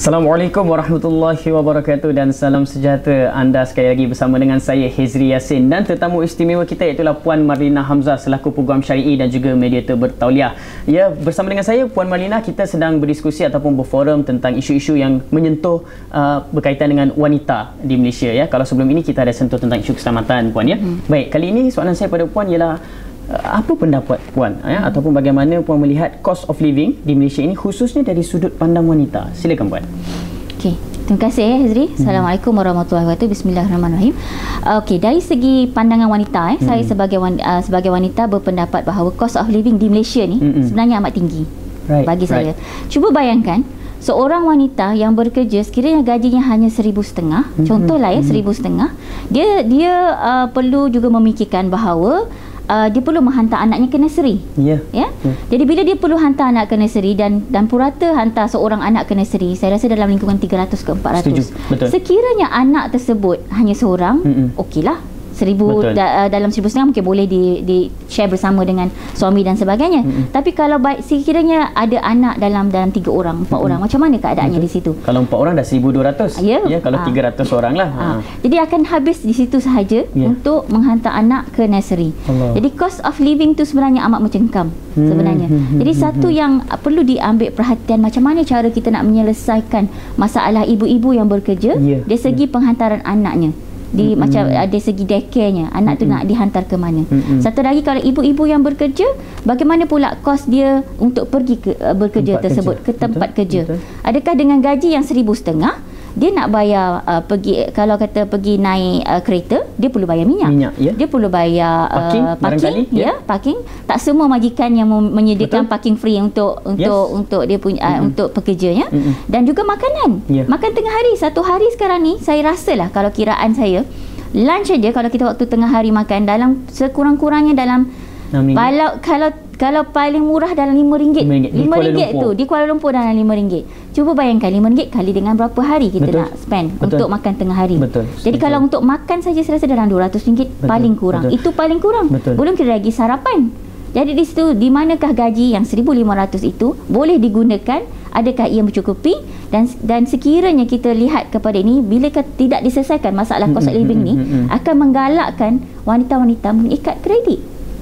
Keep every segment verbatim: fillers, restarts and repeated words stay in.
Assalamualaikum warahmatullahi wabarakatuh dan salam sejahtera. Anda sekali lagi bersama dengan saya Hezri Yassin dan tetamu istimewa kita iaitu Puan Marlina Hamzah selaku Peguam Syari'i dan juga mediator bertauliah. Ya, bersama dengan saya Puan Marlina, kita sedang berdiskusi ataupun berforum tentang isu-isu yang menyentuh uh, berkaitan dengan wanita di Malaysia ya. Kalau sebelum ini kita ada sentuh tentang isu keselamatan Puan ya. Hmm. Baik, kali ini soalan saya pada Puan ialah apa pendapat Puan ya, ataupun bagaimana Puan melihat cost of living di Malaysia ini khususnya dari sudut pandang wanita? Silakan Puan. Okey, terima kasih ya Hezri. Hmm. Assalamualaikum warahmatullahi wabarakatuh. Bismillahirrahmanirrahim. Okey, dari segi pandangan wanita, eh, hmm. saya sebagai uh, sebagai wanita berpendapat bahawa cost of living di Malaysia ni hmm. sebenarnya amat tinggi right. bagi right. saya. Cuba bayangkan seorang wanita yang bekerja sekiranya gajinya hanya seribu setengah, hmm. contohlah ya seribu setengah, dia dia uh, perlu juga memikirkan bahawa Uh, dia perlu menghantar anaknya ke nursery. Yeah. Ya. Yeah. Jadi bila dia perlu hantar anak ke nursery dan dan purata hantar seorang anak ke nursery, saya rasa dalam lingkungan tiga ratus ke empat ratus. Setuju. Betul. Sekiranya anak tersebut hanya seorang, mm-mm. okeylah. Seribu da, uh, dalam seribu setengah mungkin boleh di, di share bersama dengan suami dan sebagainya. Mm-hmm. Tapi kalau baik sekiranya ada anak dalam dalam tiga orang, empat mm-hmm. orang, macam mana keadaannya Betul. Di situ? Kalau empat orang dah seribu dua ratus. Ya. Ya, kalau tiga ratus orang lah. Ha. Ha. Jadi akan habis di situ sahaja yeah. untuk menghantar anak ke nursery. Allah. Jadi cost of living tu sebenarnya amat mencengkam hmm. sebenarnya. Hmm. Jadi hmm. satu yang perlu diambil perhatian, macam mana cara kita nak menyelesaikan masalah ibu-ibu yang bekerja yeah. dari segi yeah. penghantaran anaknya. Di mm-hmm. macam ada segi daycare-nya, anak mm-hmm. tu nak dihantar ke mana. Mm-hmm. Satu lagi, kalau ibu-ibu yang bekerja, bagaimana pula kos dia untuk pergi ke uh, bekerja tempat tersebut kerja. Ke tempat Betul. Kerja. Betul. Adakah dengan gaji yang seribu setengah dia nak bayar uh, pergi, kalau kata pergi naik uh, kereta, dia perlu bayar minyak, minyak ya? Dia perlu bayar parking, uh, parking ya, ya parking. Tak semua majikan yang menyediakan Betul. Parking free untuk untuk yes. untuk dia punya uh, mm-hmm. untuk pekerjanya. Mm-hmm. Dan juga makanan yeah. makan tengah hari. Satu hari sekarang ni saya rasalah, kalau kiraan saya, lunch aja kalau kita waktu tengah hari makan dalam sekurang-kurangnya dalam kalau kalau kalau paling murah dalam lima ringgit. lima ringgit tu di Kuala Lumpur dalam lima ringgit. Cuba bayangkan lima ringgit kali dengan berapa hari kita Betul. Nak spend Betul. Untuk makan tengah hari. Betul. Jadi Betul. Kalau untuk makan saja saya rasa dalam dua ratus ringgit Betul. Paling kurang. Betul. Itu paling kurang. Betul. Belum kita lagi sarapan. Jadi di situ, di manakah gaji yang seribu lima ratus itu boleh digunakan? Adakah ia mencukupi? Dan dan sekiranya kita lihat kepada ini, bila tidak diselesaikan masalah cost of living ni, akan menggalakkan wanita-wanita mengikat kredit.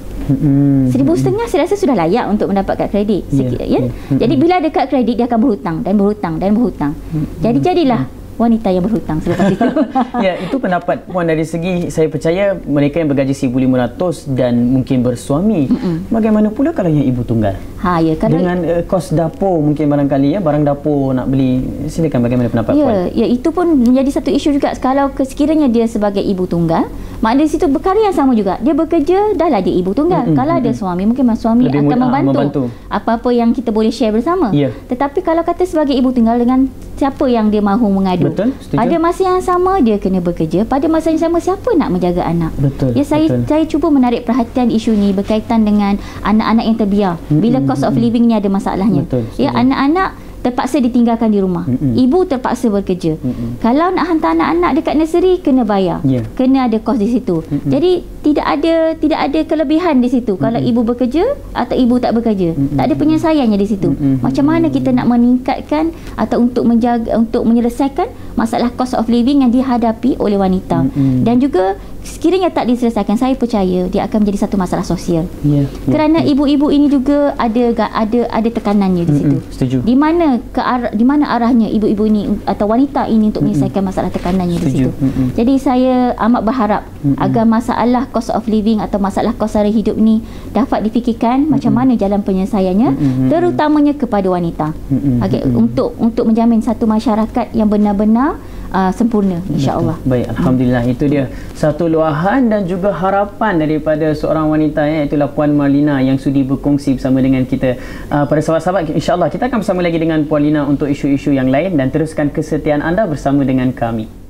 Hmm. Seribu setengah saya rasa sudah layak untuk mendapatkan kredit. Sikit, yeah, ya? Yeah. Jadi bila ada kad kredit, dia akan berhutang dan berhutang dan berhutang. Hmm. Jadi jadilah wanita yang berhutang selepas itu. Ya, itu pendapat Puan. Dari segi saya percaya mereka yang bergaji seribu lima ratus dan mungkin bersuami, mm-mm. bagaimana pula kalau yang ibu tunggal? Ha, ya, kalau dengan uh, kos dapur mungkin barangkali ya, barang dapur nak beli. Silakan, bagaimana pendapat ya, Puan? Ya, itu pun menjadi satu isu juga. Kalau sekiranya dia sebagai ibu tunggal, maknanya di situ berkarya sama juga. Dia bekerja, dahlah dia ibu tunggal. Mm-mm, kalau mm-mm. ada suami, mungkin suami Lebih akan membantu, membantu apa-apa yang kita boleh share bersama. Yeah. Tetapi kalau kata sebagai ibu tunggal, dengan siapa yang dia mahu mengadu? Betul, pada masa yang sama dia kena bekerja, pada masa yang sama siapa nak menjaga anak? Betul. Ya, saya betul. saya cuba menarik perhatian isu ni berkaitan dengan anak-anak yang terbiar. Mm-hmm. Bila cost of living ni ada masalahnya. Betul, ya, anak-anak terpaksa ditinggalkan di rumah. Mm-hmm. Ibu terpaksa bekerja. Mm-hmm. Kalau nak hantar anak-anak dekat nursery, kena bayar. Yeah. Kena ada kos di situ. Mm-hmm. Jadi tidak ada tidak ada kelebihan di situ. Mm-hmm. Kalau ibu bekerja atau ibu tak bekerja, mm-hmm. tak ada penyelesaiannya di situ. Mm-hmm. Macam mana kita nak meningkatkan atau untuk menjaga, untuk menyelesaikan masalah cost of living yang dihadapi oleh wanita. Mm-hmm. Dan juga sekiranya tak diselesaikan, saya percaya dia akan menjadi satu masalah sosial. Yeah, yeah, kerana yeah. ibu-ibu ini juga ada ada ada tekanannya di situ. Mm-hmm, setuju. Di mana ke arah, di mana arahnya ibu-ibu ini atau wanita ini untuk mm-hmm. menyelesaikan masalah tekanannya setuju. Di situ. Mm-hmm. Jadi saya amat berharap mm-hmm. agar masalah cost of living atau masalah kos sara hidup ini dapat difikirkan mm-hmm. macam mana jalan penyelesaiannya, mm-hmm. terutamanya kepada wanita. Mm-hmm. Okay, mm-hmm. untuk untuk menjamin satu masyarakat yang benar-benar Uh, sempurna, insya-Allah. Baik, alhamdulillah. Hmm. Itu dia satu luahan dan juga harapan daripada seorang wanita ya, itulah Puan Marlina yang sudi berkongsi bersama dengan kita. Uh, pada sahabat-sahabat, insya-Allah kita akan bersama lagi dengan Puan Lina untuk isu-isu yang lain, dan teruskan kesetiaan anda bersama dengan kami.